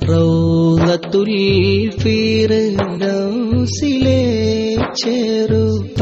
റൗളത്തുൽ ഫിർദൗസിലെ ചെറു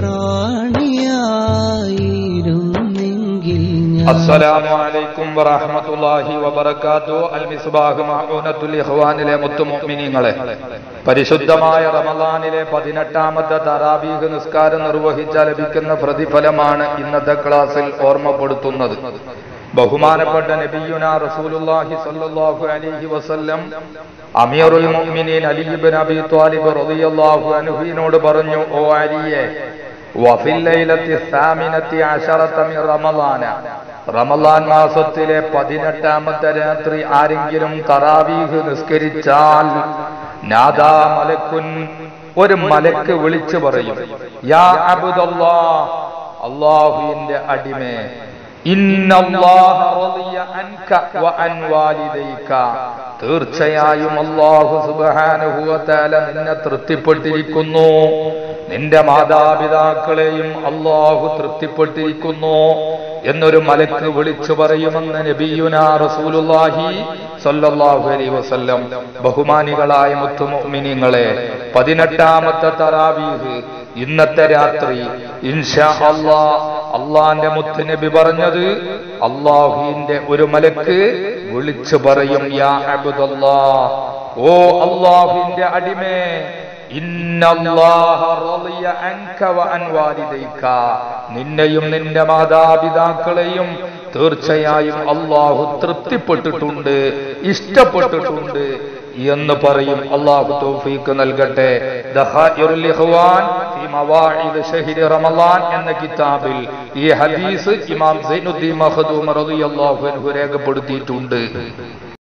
പ്രാണിയായിരുന്നെങ്കിൽ അസ്സലാമു അലൈക്കും വറഹ്മത്തുള്ളാഹി വബറകാതുഹു. അൽ മിസ്ബാഹ് മഅൂനത്തുൽ ഇഖ്വാനിലെ മുത്തുമുഅ്മിനീങ്ങളെ, പരിശുദ്ധമായ റമളാനിലെ 18ാമത്തെ തറാവീഹ് നിസ്കാരം നിർവഹിച്ചാൽ ലഭിക്കുന്ന പ്രതിഫലമാണ് ഇന്നത്തെ ക്ലാസ്സിൽ ഓർമ്മപ്പെടുത്തുന്നത്. ബഹുമാനപ്പെട്ട നബിയുനാ റസൂലുള്ളാഹി സ്വല്ലല്ലാഹു അലൈഹി വസല്ലം അമീറുൽ മുഅ്മിനീൻ അലി ഇബ്നു അബീ ത്വാലിബ് റളിയല്ലാഹു അൻഹുവിനോട് പറഞ്ഞു, ഓ അലിയെ, വഫിൽ ലൈലത്തി സാമിനത്തി അശറത മിൻ റമളാന, റമളാൻ മാസത്തിലെ 18ാമത്തെ രാത്രി ആരെങ്കിലും തറാവീഹ് നിസ്കരിച്ചാൽ നാദാ മലക്കുൻ, ഒരു മലക്ക് വിളിച്ചു പറയും, യാ അബ്ദുല്ലാഹ്, അല്ലാഹുവിന്റെ അടിമേ, ഇന്നല്ലാഹ റളിയ അൻക വ അൻ വാലിദൈക, തീർച്ചയായും അല്ലാഹു സുബ്ഹാനഹു വ തആല നിന്നെ തൃപ്തിപ്പെട്ടിരിക്കുന്നു, നിന്റെ മാതാപിതാക്കളെയും അല്ലാഹു തൃപ്തിപ്പെട്ടിരിക്കുന്നു എന്നൊരു മലക്ക് വിളിച്ചു പറയുമെന്ന് നബിയുനാ റസൂലുള്ളാഹി സ്വല്ലല്ലാഹു അലൈഹി വസല്ലം. ബഹുമാനികളായ മുത്തുമുഅ്മിനീങ്ങളെ, 18ാമത്തെ തറാവീഹ് ഇന്നത്തെ രാത്രി ഇൻഷാ അല്ലാഹ് അള്ളാന്റെ മുത്തുനബി പറഞ്ഞത്, അല്ലാഹുവിന്റെ ഒരു മലക്ക് വിളിച്ചു പറയും, യാ അബ്ദുല്ലാഹ്, ഓ അല്ലാഹുവിന്റെ അടിമേ, ഇന്നല്ലാഹ റളിയ അൻക വ അൻ വാലിദൈക, നിന്നെയും നിന്റെ മാതാപിതാക്കളെയും തീർച്ചയായും അല്ലാഹു തൃപ്തിപ്പെട്ടിട്ടുണ്ട്, ഇഷ്ടപ്പെട്ടിട്ടുണ്ട് എന്ന് പറയും. അല്ലാഹു തൗഫീഖ് നൽകട്ടെ. ദഖാഇറുൽ ഇഖ്വാൻ ഫി മവാഇദ് ശഹ്രി റമളാൻ എന്ന കിതാബിൽ ഈ ഹദീസ് ഇമാം സൈനുദ്ദീൻ മഖ്ദൂം റളിയല്ലാഹു അൻഹു രേഖപ്പെടുത്തിയിട്ടുണ്ട്.